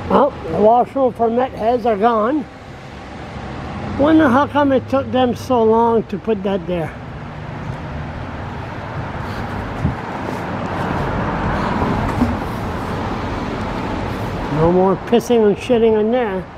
Well, the washroom permit heads are gone. Wonder how come it took them so long to put that there. No more pissing and shitting in there.